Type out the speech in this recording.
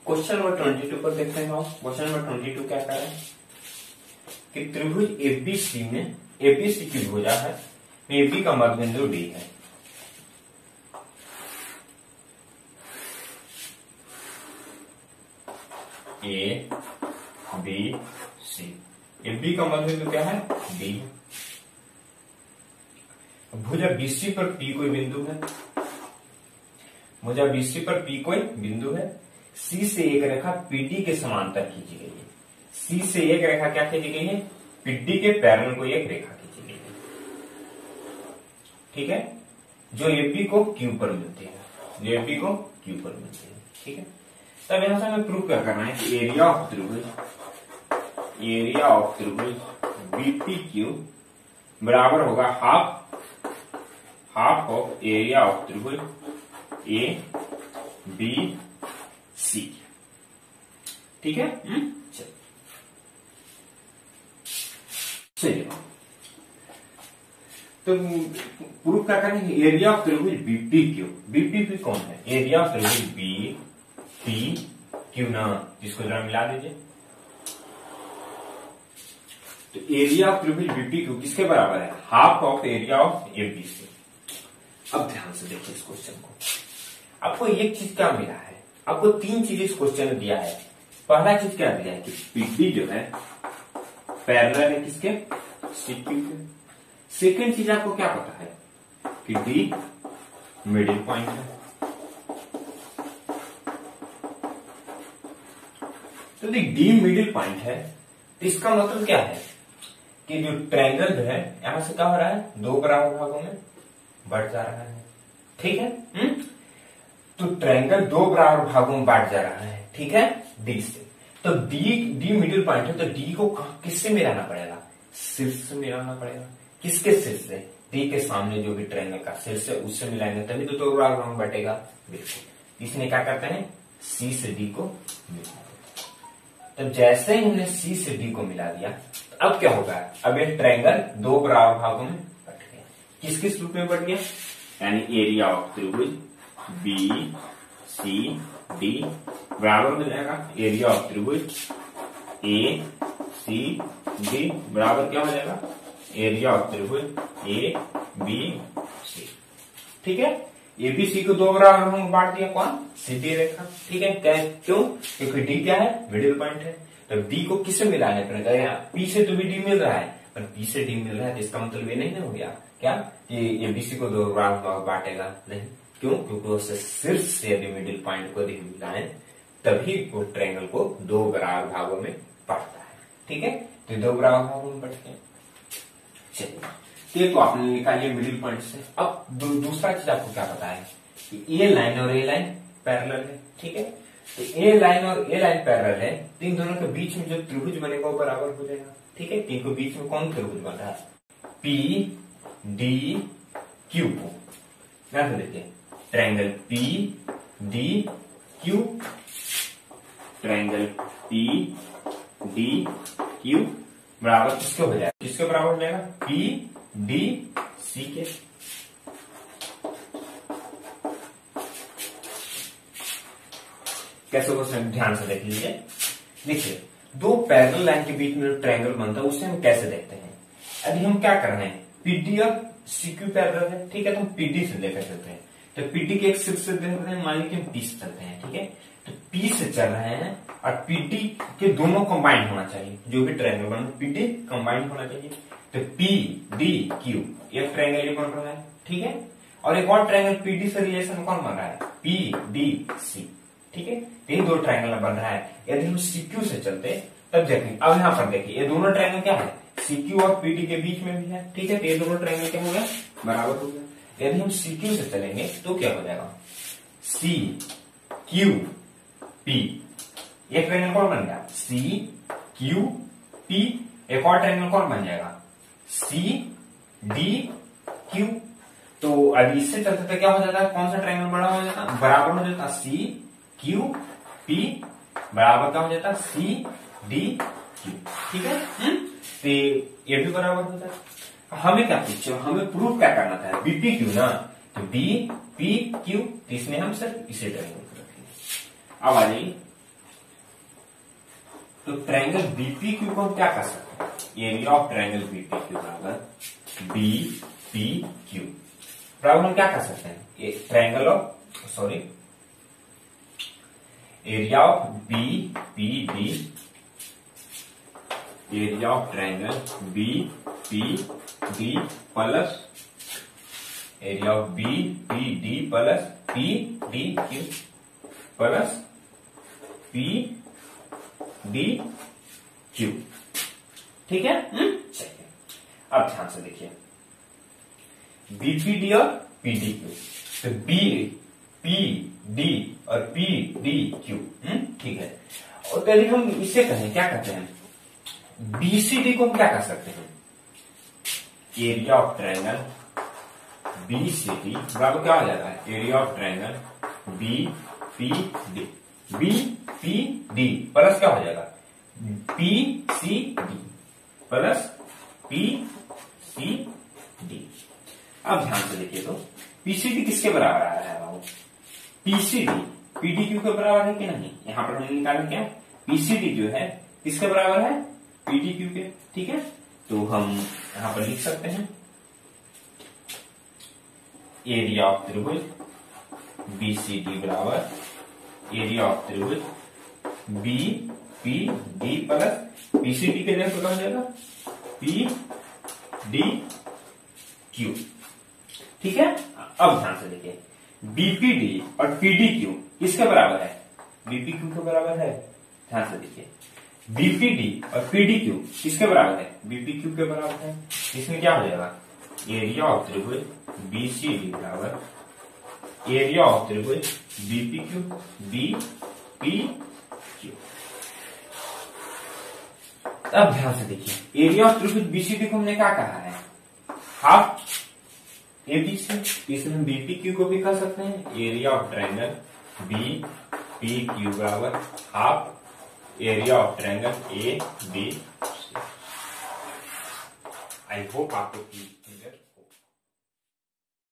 Question number 22 पर देखते हैं। क्वेश्चन नंबर 22 क्या कह रहा है कि त्रिभुज एबीसी में एबीसी की भुजा है, एबी का मध्य बिंदु डी है। ए बी सी, एबी का मध्य बिंदु क्या है? डी। भुजा बीसी पर पी कोई बिंदु है, भुजा बीसी पर पी कोई बिंदु है। सी से एक रेखा पीडी के समांतर खींची गई है। सी से एक रेखा क्या खींची गई है? पीडी के पैरेलल को एक रेखा खींची गई है। ठीक है, जो एबी को क्यू पर मिलती है, जो एबी को क्यू पर मिलती है। ठीक है, तब यहां से हमें प्रूव क्या करना है कि एरिया ऑफ त्रिभुज बीपी क्यू बराबर होगा हाफ ऑफ एरिया ऑफ त्रिभुज ए बी सी। ठीक है, चलिए तो प्रूफ क्या करेंगे? एरिया ऑफ त्रिभुज बीपी क्यू, बीपी कौन है? एरिया ऑफ त्रिभुज बी पी क्यू ना, जिसको जरा मिला दीजिए। तो एरिया ऑफ त्रिभुज बीपी क्यू किसके बराबर है? Half of area of ABC. अब ध्यान से देखिए इस क्वेश्चन को। आपको एक चीज क्या मिला है? आपको तीन चीज इस क्वेश्चन में दिया है। पहला चीज क्या दिया है कि पीडी जो है पैरेलल है किसके? सीक्यू के। सेकेंड चीज आपको क्या पता है कि डी मिडिल पॉइंट है। तो डी मिडिल पॉइंट है, तो इसका मतलब क्या है कि जो ट्रायंगल जो है यहां से क्या हो रहा है? दो बराबर भागों में बढ़ जा रहा है। ठीक है, तो ट्रायंगल दो बराबर भागों में बांट जा रहा है। ठीक है, डी से। तो डी मिडिल पॉइंट है, तो डी को किससे मिलाना पड़ेगा? शीर्ष से मिलाना पड़ेगा। किसके शीर्ष से? डी के सामने जो भी ट्रायंगल का शीर्ष है उससे मिलाएंगे, तभी तो दो बराबर भाग बटेगा। बिल्कुल, इसने क्या करते हैं? सी से डी को मिला देते। तो जैसे ही हमने सी से डी को मिला दिया, तो अब क्या होगा? अब ये ट्रायंगल दो बराबर भागों में बट गया। किस किस रूप में बट गया? यानी एरिया ऑफ त्रिभुज बी सी डी बराबर हो जाएगा एरिया ऑफ त्रिभुज ए सी डी बराबर क्या हो जाएगा? एरिया ऑफ त्रिभुज ए बी सी। ठीक है, एबीसी को दो बराबर हम बांट दिया। कौन? सीधी रेखा। ठीक है, क्यों? क्योंकि डी क्या है? मिडिल पॉइंट है। तो डी को किससे मिलाने पड़ेगा? पी से तो भी डी मिल रहा है, पर पी से डी मिल रहा है तो इसका मतलब ये नहीं हो गया क्या कि एबीसी को दो बराबर बांटेगा? नहीं। क्यों? क्योंकि उससे शीर्ष से यदि मिडिल पॉइंट को मिलाएं तभी वो ट्रायंगल को दो बराबर भागों में बांटता है। ठीक है, तो दो बराबर भागों में बटते हैं। चलिए, तो आपने निकालिए मिडिल पॉइंट से। अब दूसरा चीज आपको क्या पता है कि ए लाइन और ए लाइन पैरेलल है। ठीक है, तो ए लाइन और ए लाइन पैरेलल है, तो इन दोनों के बीच में जो त्रिभुज बनेगा वो बराबर हो जाएगा। ठीक है, तीन के बीच में कौन त्रिभुज बन रहा है? पी डी क्यू को ध्यान से देखिए, triangle P D Q, triangle P D Q बराबर किसके हो जाएगा? किसके बराबर हो जाएगा? पी डी सी के। कैसे वो ध्यान से देख लीजिए। देखिए, दो पैरेलल लाइन के बीच में जो ट्रायंगल बनता है उसे हम कैसे देखते हैं? अभी हम क्या कर रहे हैं? पीडी और सीक्यू पैरेलल है। ठीक है, तो हम पीडी से देखा चलते हैं। तो पीडी के एक शीर्ष से देख रहे हैं, मान लीजिए पी से चलते हैं। ठीक है, तो पी से चल रहे हैं और पीडी के दोनों कंबाइन होना चाहिए। जो भी ट्रायंगल बन पीडी कंबाइन होना चाहिए। तो पी डी क्यू एक ट्रायंगल ये बन रहा है। ठीक है, और एक और ट्रायंगल पीडी से रिलेशन कौन बन रहा है? P D C. ठीक है, ये दो ट्रायंगल बन रहा है। यदि हम सीक्यू से चलते तब देखेंगे। अब यहां पर देखिए, ये दोनों ट्रायंगल क्या है? सीक्यू और पीडी के बीच में भी है। ठीक है, तो ये दोनों ट्रायंगल क्या हो गया? बराबर हो गया। यदि हम सीक्यू से चलेंगे तो क्या हो जाएगा? सी क्यू पी, एक ट्रायंगल कौन बन गया? C Q P. एक और ट्रायंगल कौन बन जाएगा? C D Q. तो अब इससे चलते तो क्या हो जाता है? कौन सा ट्रायंगल बड़ा हो जाता? बराबर हो जाता सी क्यू पी बराबर क्या हो जाता? C D Q. ठीक है, तो ये भी बराबर हो जाता है। हमें क्या पूछे? हमें प्रूफ क्या करना था? बीपी क्यू ना, तो बी पी क्यू, इसमें हम सिर्फ इसे ट्रायंगल को रखेंगे। अब आ जाइए तो ट्रायंगल बीपीक्यू को हम क्या कर सकते हैं, एरिया ऑफ ट्रायंगल बीपीक्यू बराबर बीपीक्यू बराबर हम क्या कर सकते हैं, triangle of sorry area of BPD, area of triangle BPD plus area of BPD plus PDQ plus PDQ. ठीक है, चलिए अब ध्यान से देखिए, बीपीडी और पीडीक्यू, तो बी पी डी और पीडीक्यू, ठीक है। और यदि हम इसे कहें, क्या कहते हैं, बीसीडी को हम क्या कर सकते हैं, एरिया ऑफ ट्रायंगल बीसीडी बराबर क्या हो जाता है, area of triangle BPD, BPD plus क्या हो जाएगा, पीसीडी प्लस पीसीडी। अब ध्यान से देखिए, तो पीसीडी किसके बराबर आ रहा है बाबू, पीसीडी पीडीक्यू के बराबर है कि नहीं, यहां पर हमने निकाला क्या, पीसीडी जो है किसके बराबर है, पीडीक्यू के। ठीक है, तो हम यहां पर लिख सकते हैं एरिया ऑफ त्रिभुज बीसीडी बराबर एरिया ऑफ त्रिभुज बीपीडी प्लस पीसीडी के जगह क्या हो जाएगा, पीडीक्यू। ठीक है, अब ध्यान से देखिए, बीपीडी और पीडीक्यू किसके बराबर है, बीपीक्यू के बराबर है। ध्यान से देखिए, बीपीडी और पीडीक्यू किसके बराबर है, बीपीक्यू के बराबर है। इसमें क्या हो जाएगा, एरिया ऑफ त्रिभुज बीसीडी बराबर एरिया ऑफ त्रिभुज बीपीक्यू बीपीक्यू। अब ध्यान से देखिए, एरिया ऑफ त्रिभुज बीसीडी को हमने क्या कहा है, हाफ एबीसी, इसमें बीपीक्यू को भी कर सकते हैं, एरिया ऑफ ट्रायंगल बीपीक्यू बराबर half area of triangle A B. I hope आपको